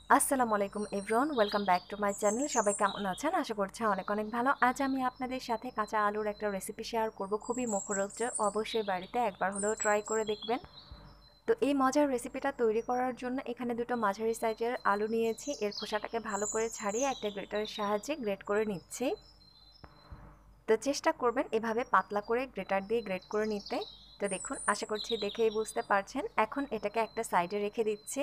আসসালামু আলাইকুম everyone, welcome back to my channel. সবাই কেমন আছেন? আশা করছি অনেক অনেক ভালো। আজ আমি আপনাদের সাথে কাঁচা আলুর একটা রেসিপি শেয়ার করব, খুবই মুখরোচক। অবশ্যই বাড়িতে একবার হলেও ট্রাই করে দেখবেন। তো এই মজার রেসিপিটা তৈরি করার জন্য এখানে দুটো মাঝারি সাইজের আলু নিয়েছি। এর খোসাটাকে ভালো করে ছাড়িয়ে একটা গ্রেটারের সাহায্যে গ্রেট করে নিচ্ছি। তো চেষ্টা করবেন এভাবে পাতলা করে গ্রেটার দিয়ে গ্রেট করে নিতে। তো দেখুন, আশা করছি দেখেই বুঝতে পারছেন। এখন এটাকে একটা সাইডে রেখে দিচ্ছি।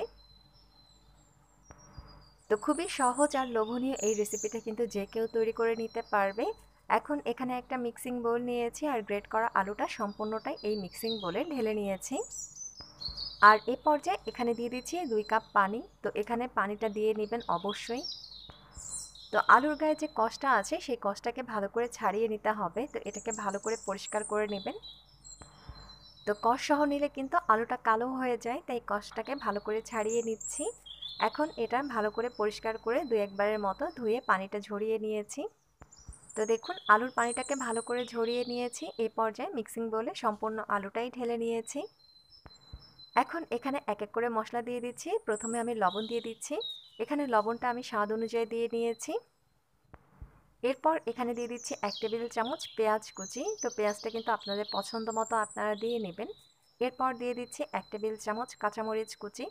তো খুবই সহজ আর লোভনীয় এই রেসিপিটা কিন্তু যে কেউ তৈরি করে নিতে পারবে। এখন এখানে একটা মিক্সিং বোল নিয়েছি আর গ্রেট করা আলুটা সম্পূর্ণটাই এই মিক্সিং বোলে ঢেলে নিয়েছি। আর এই পর্যায়ে এখানে দিয়ে দিচ্ছি 2 কাপ পানি। তো এখানে পানিটা দিয়ে নেবেন অবশ্যই। তো আলুর গায়ে যে কষটা আছে সেই কষটাকে ভালো করে ছাড়িয়ে নিতে হবে। তো এটাকে ভালো করে পরিষ্কার করে নেবেন। তো কষ সহ নিলে কিন্তু আলুটা কালো হয়ে যায়, তাই কষটাকে ভালো করে ছাড়িয়ে নিচ্ছি। এখন এটা ভালো করে পরিষ্কার করে 2-1 বারের মতো ধুয়ে পানিটা ঝরিয়ে নিয়েছি। তো দেখুন, আলুর পানিটাকে ভালো করে ঝরিয়ে নিয়েছি। এই পর্যায়ে মিক্সিং বোলে সম্পূর্ণ আলুটাই ঢেলে নিয়েছি। এখন এখানে এক এক করে মশলা দিয়ে দিচ্ছি। প্রথমে আমি লবণ দিয়ে দিচ্ছি। এখানে লবণটা আমি স্বাদ অনুযায়ী দিয়ে নিয়েছি। এরপর এখানে দিয়ে দিচ্ছি 1 টেবিল চামচ পেঁয়াজ কুচি। তো পেঁয়াজটা কিন্তু আপনাদের পছন্দ মতো আপনারা দিয়ে নেবেন। এরপর দিয়ে দিচ্ছি 1 টেবিল চামচ কাঁচামরিচ কুচি।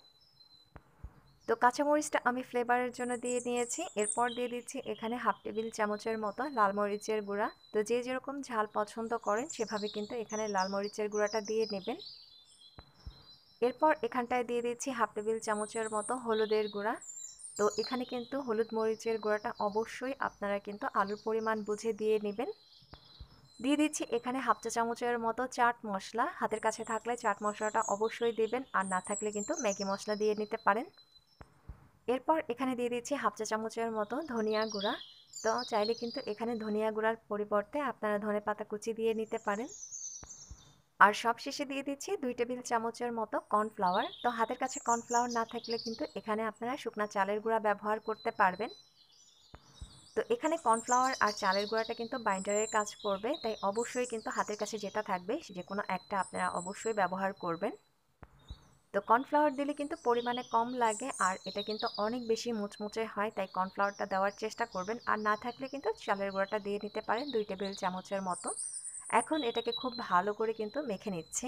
তো কাঁচামরিচটা আমি ফ্লেভারের জন্য দিয়ে নিয়েছি। এরপর দিয়ে দিচ্ছি এখানে 1/2 টেবিল চামচের মতো লাল মরিচের গুঁড়া। তো যে যেরকম ঝাল পছন্দ করেন সেভাবে কিন্তু এখানে লাল মরিচের গুঁড়াটা দিয়ে নেবেন। এরপর এখানটায় দিয়ে দিচ্ছি 1/2 টেবিল চামচের মতো হলুদের গুঁড়া। তো এখানে কিন্তু হলুদ মরিচের গুঁড়াটা অবশ্যই আপনারা কিন্তু আলুর পরিমাণ বুঝে দিয়ে নেবেন। দিয়ে দিচ্ছি এখানে 1/2 চা চামচের মতো চাট মশলা। হাতের কাছে থাকলে চাট মশলাটা অবশ্যই দেবেন, আর না থাকলে কিন্তু ম্যাগি মশলা দিয়ে নিতে পারেন। এরপর এখানে দিয়ে দিচ্ছি 1/2 চা চামচের মতো ধনিয়া গুঁড়া। তো চাইলে কিন্তু এখানে ধনিয়া গুঁড়ার পরিবর্তে আপনারা ধনেপাতা কুচি দিয়ে নিতে পারেন। আর সবশেষে দিয়ে দিচ্ছি 2 টেবিল চামচের মতো কর্নফ্লাওয়ার। তো হাতের কাছে কর্নফ্লাওয়ার না থাকলে কিন্তু এখানে আপনারা শুকনা চালের গুঁড়া ব্যবহার করতে পারবেন। তো এখানে কর্নফ্লাওয়ার আর চালের গুঁড়াটা কিন্তু বাইন্ডারের কাজ করবে, তাই অবশ্যই কিন্তু হাতের কাছে যেটা থাকবে যে কোনো একটা আপনারা অবশ্যই ব্যবহার করবেন। তো কর্নফ্লাওয়ার দিলে কিন্তু পরিমাণে কম লাগে, আর এটা কিন্তু অনেক বেশি মুচমুচে হয়, তাই কর্নফ্লাওয়ারটা দেওয়ার চেষ্টা করবেন। আর না থাকলে কিন্তু চালের গুঁড়াটা দিয়ে নিতে পারেন 2 টেবিল চামচের মতো। এখন এটাকে খুব ভালো করে কিন্তু মেখে নিচ্ছি।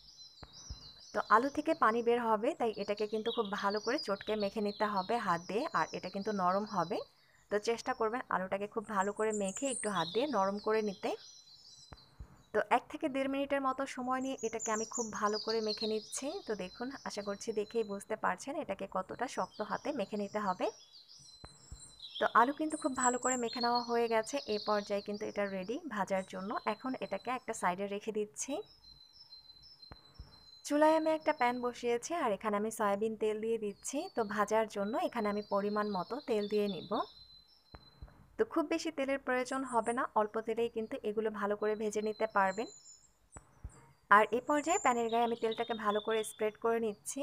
তো আলু থেকে পানি বের হবে, তাই এটাকে কিন্তু খুব ভালো করে চটকে মেখে নিতে হবে হাত দিয়ে, আর এটা কিন্তু নরম হবে। তো চেষ্টা করবেন আলুটাকে খুব ভালো করে মেখে একটু হাত দিয়ে নরম করে নিতে। তো 1 থেকে 1.5 মিনিটের মতো সময় নিয়ে এটাকে আমি খুব ভালো করে মেখে নিচ্ছি। তো দেখুন, আশা করছি দেখেই বুঝতে পারছেন এটাকে কতটা শক্ত হাতে মেখে নিতে হবে। তো আলু কিন্তু খুব ভালো করে মেখে নেওয়া হয়ে গেছে। এই পর্যায়ে কিন্তু এটা রেডি ভাজার জন্য। এখন এটাকে একটা সাইডে রেখে দিচ্ছি। চুলায় আমি একটা প্যান বসিয়েছি আর এখানে আমি সয়াবিন তেল দিয়ে দিচ্ছি। তো ভাজার জন্য এখানে আমি পরিমাণ মতো তেল দিয়ে নিব। তো খুব বেশি তেলের প্রয়োজন হবে না, অল্প তেলেই কিন্তু এগুলো ভালো করে ভেজে নিতে পারবেন। আর এই পর্যায়ে প্যানের গায়ে আমি তেলটাকে ভালো করে স্প্রেড করে নিচ্ছি।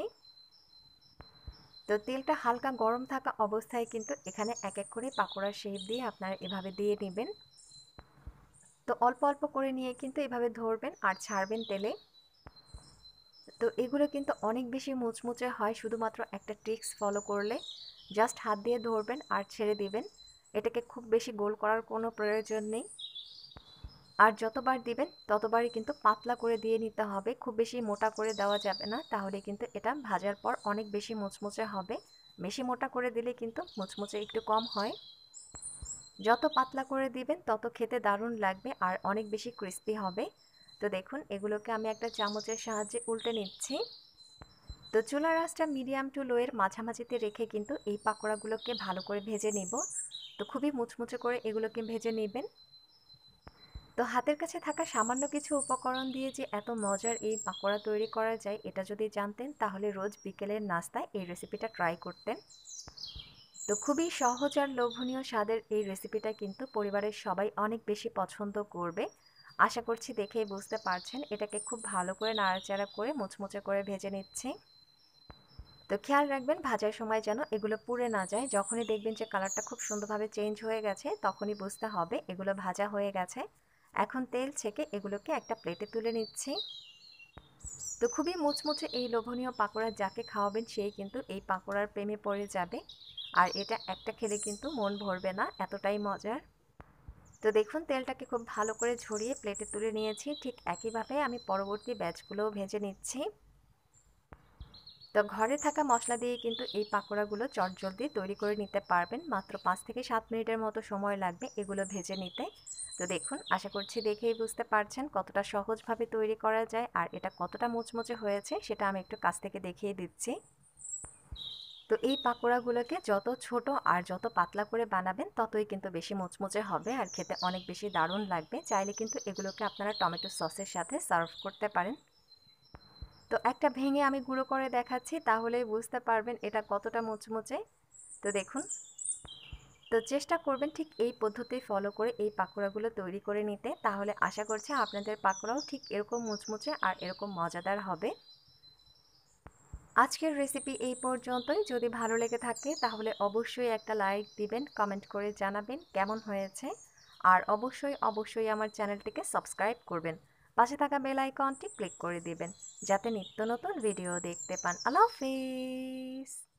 তো তেলটা হালকা গরম থাকা অবস্থায় কিন্তু এখানে এক এক করে পাকোড়ার শেপ দিয়ে আপনারা এভাবে দিয়ে নেবেন। তো অল্প অল্প করে নিয়ে কিন্তু এভাবে ধরবেন আর ছাড়বেন তেলে। তো এগুলো কিন্তু অনেক বেশি মুচমুচে হয় শুধুমাত্র একটা ট্রিক্স ফলো করলে। জাস্ট হাত দিয়ে ধরবেন আর ছেড়ে দিবেন। এটাকে খুব বেশি গোল করার কোনো প্রয়োজন নেই। আর যতবার দিবেন ততবারই কিন্তু পাতলা করে দিয়ে নিতে হবে, খুব বেশি মোটা করে দেওয়া যাবে না, তাহলে কিন্তু এটা ভাজার পর অনেক বেশি মুচমুচে হবে। বেশি মোটা করে দিলে কিন্তু মুচমুচে একটু কম হয়। যত পাতলা করে দিবেন তত খেতে দারুণ লাগবে আর অনেক বেশি ক্রিস্পি হবে। তো দেখুন, এগুলোকে আমি একটা চামচের সাহায্যে উল্টে নিচ্ছি। তো চুলার আঁচটা মিডিয়াম টু লো এর মাঝামাঝিতে রেখে কিন্তু এই পাকোড়াগুলোকে ভালো করে ভেজে নেব। তো খুবই মুচমুচে করে এগুলোকে ভেজে নেবেন। তো হাতের কাছে থাকা সামান্য কিছু উপকরণ দিয়ে যে এত মজার এই পাকোড়া তৈরি করা যায়, এটা যদি জানতেন তাহলে রোজ বিকেলের নাস্তায় এই রেসিপিটা ট্রাই করতেন। তো খুবই সহজ আর লোভনীয় স্বাদের এই রেসিপিটা কিন্তু পরিবারের সবাই অনেক বেশি পছন্দ করবে। আশা করছি দেখেই বুঝতে পারছেন। এটাকে খুব ভালো করে নাড়াচাড়া করে মুচমুচে করে ভেজে নিচ্ছি। তো খেয়াল রাখবেন ভাজার সময় যেন এগুলো পুড়ে না যায়। যখনই দেখবেন যে কালারটা খুব সুন্দরভাবে চেঞ্জ হয়ে গেছে তখনই বুঝতে হবে এগুলো ভাজা হয়ে গেছে। এখন তেল ছেঁকে এগুলোকে একটা প্লেটে তুলে নিচ্ছি। তো খুবই মুচমুচে এই লোভনীয় পাকোড়া যাকে খাওয়াবেন সেই কিন্তু এই পাকোড়ার প্রেমে পড়ে যাবে। আর এটা একটা খেলে কিন্তু মন ভরবে না, এতটাই মজার। তো দেখুন তেলটাকে খুব ভালো করে ঝরিয়ে প্লেটে তুলে নিয়েছি। ঠিক একইভাবে আমি পরবর্তী ব্যাচগুলোও ভেজে নিচ্ছি। তো ঘরে থাকা মশলা দিয়ে কিন্তু এই পাকোড়াগুলো চটজলদি তৈরি করে নিতে পারবেন। মাত্র 5 থেকে 7 মিনিটের মতো সময় লাগবে এগুলো ভেজে নিতে। তো দেখুন, আশা করছি দেখেই বুঝতে পারছেন কতটা সহজভাবে তৈরি করা যায় আর এটা কতটা মুচমুচে হয়েছে সেটা আমি একটু কাছ থেকে দেখিয়ে দিচ্ছি। তো এই পাকোড়াগুলোকে যত ছোট আর যত পাতলা করে বানাবেন ততই কিন্তু বেশি মুচমুচে হবে আর খেতে অনেক বেশি দারুণ লাগবে। চাইলে কিন্তু এগুলোকে আপনারা টমেটো সসের সাথে সার্ভ করতে পারেন। তো একটা ভেঙে আমি গুঁড়ো করে দেখাচ্ছি, তাহলেই বুঝতে পারবেন এটা কতটা মুচমুচে। তো দেখুন, তো চেষ্টা করবেন ঠিক এই পদ্ধতি ফলো করে এই পাকোড়াগুলো তৈরি করে নিতে, তাহলে আশা করছি আপনাদের পাকোড়াও ঠিক এরকম মুচমুচে আর এরকম মজাদার হবে। আজকের রেসিপি এই পর্যন্তই। যদি ভালো লেগে থাকে তাহলে অবশ্যই একটা লাইক দিবেন, কমেন্ট করে জানাবেন কেমন হয়েছে। আর অবশ্যই আমার চ্যানেলটিকে সাবস্ক্রাইব করবেন। পাশে থাকা বেল আইকনটি ক্লিক করে দিবেন যাতে নিত্য নতুন ভিডিও দেখতে পান। আল্লাহ হাফেজ।